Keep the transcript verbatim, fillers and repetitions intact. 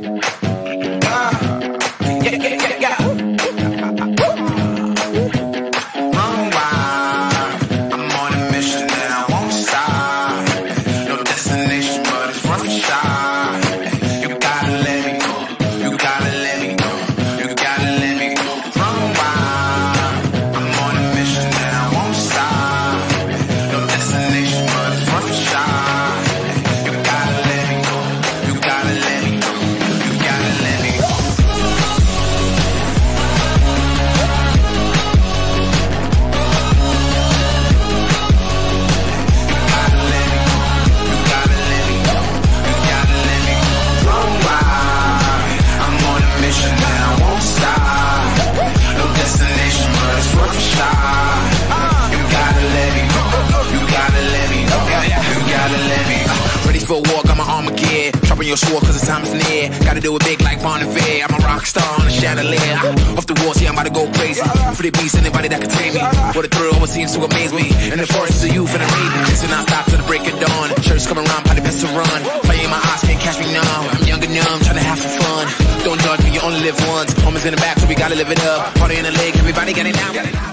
For a walk, I'm an Armageddon. Dropping your sword cause the time is near. Gotta do it big like Bon Iver. I'm a rock star on a chandelier. Off the walls, yeah, I'm about to go crazy. For the beast, anybody that can tame me. What a thrill, what seems to amaze me. In the forest of youth and the maiden. So now stop till the break of dawn. Shirts coming around, probably best to run. Fire in my eyes, can't catch me now. I'm young and numb, trying to have some fun. Don't judge me, you only live once. Homies in the back, so we gotta live it up. Party in the lake, everybody got it now.